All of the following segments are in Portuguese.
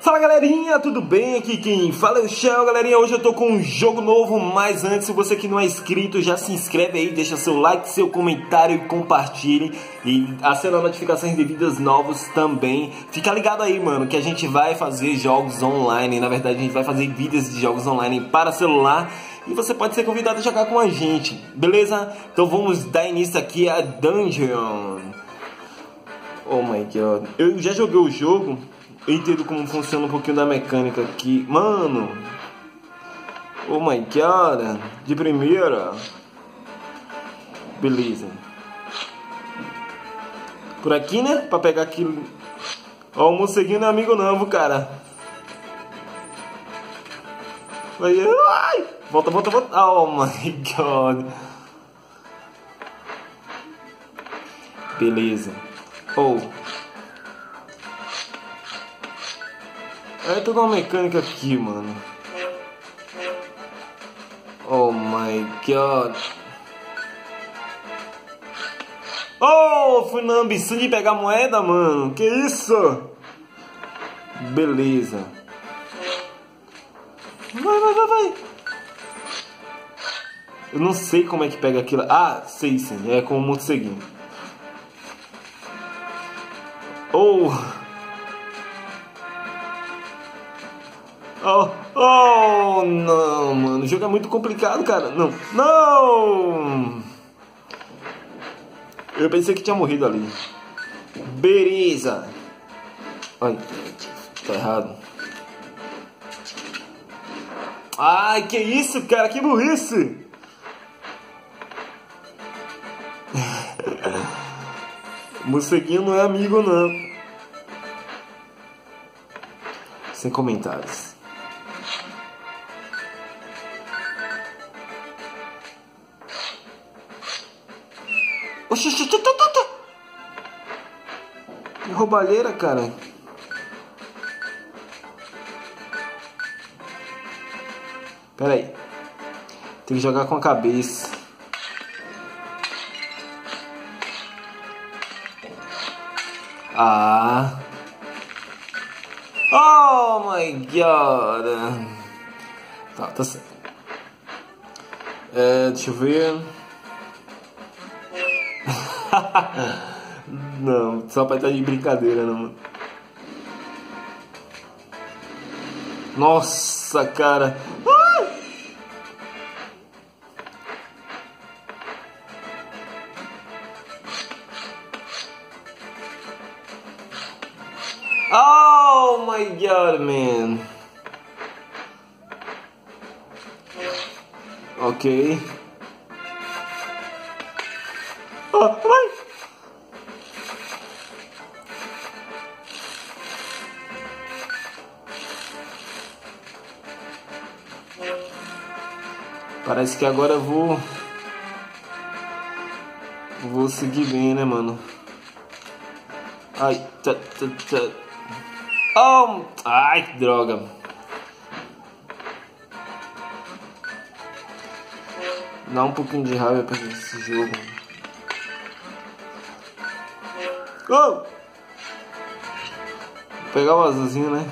Fala galerinha, tudo bem? Aqui quem fala é o Shell, galerinha. Hoje eu tô com um jogo novo, mas antes, se você que não é inscrito, já se inscreve aí, deixa seu like, seu comentário e compartilhe. E acenda as notificações de vídeos novos também. Fica ligado aí, mano, que a gente vai fazer jogos online. Na verdade, a gente vai fazer vídeos de jogos online para celular. E você pode ser convidado a jogar com a gente, beleza? Então vamos dar início aqui a Dungeon. Oh my god, eu já joguei o jogo. Eu entendo como funciona um pouquinho da mecânica aqui. Mano! Oh my god! De primeira! Beleza. Por aqui, né? Pra pegar aquilo. Ó, o morceguinho não é amigo não, viu, cara? Ai! Volta, volta, volta! Oh my god! Beleza. Oh! É toda uma mecânica aqui, mano. Oh my god. Oh, fui na ambição de pegar moeda, mano. Que isso? Beleza. Vai, vai, vai, vai. Eu não sei como é que pega aquilo. Ah, sei sim. É com o morceguinho. Oh. Oh, oh, não, mano. O jogo é muito complicado, cara. Não, não. Eu pensei que tinha morrido ali. Beleza. Ai, tá errado. Ai, que isso, cara. Que burrice. Morceguinho não é amigo, não. Sem comentários. Oxi, que roubalheira, cara. Pera aí. Tem que jogar com a cabeça. Ah. Oh my god. Tá certo. Deixa eu ver. Não, só pra estar de brincadeira, não. Nossa, cara. Oh my god, man. Ok. Oh, vai. Parece que agora eu vou seguir bem, né, mano? Ai, Oh, ai, que droga. Dá um pouquinho de raiva pra esse jogo. Oh! Vou pegar o azulzinho, né?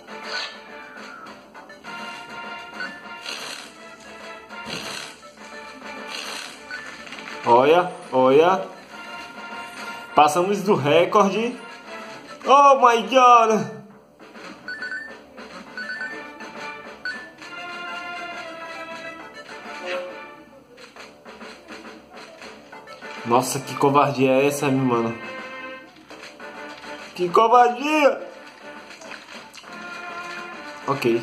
Olha, olha. Passamos do recorde. Oh my god. Nossa, que covardia é essa, meu mano? Que covardia! Ok.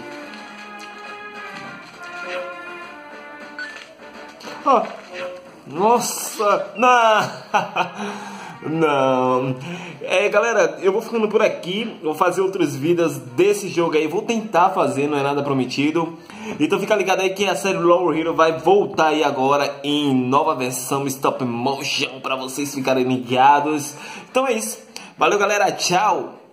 Oh. Nossa! Não! Não! Galera, eu vou ficando por aqui. Vou fazer outros vídeos desse jogo aí. Vou tentar fazer, não é nada prometido. Então fica ligado aí que a série Lower Hero vai voltar aí agora em nova versão stop motion pra vocês ficarem ligados. Então é isso. Valeu, galera. Tchau!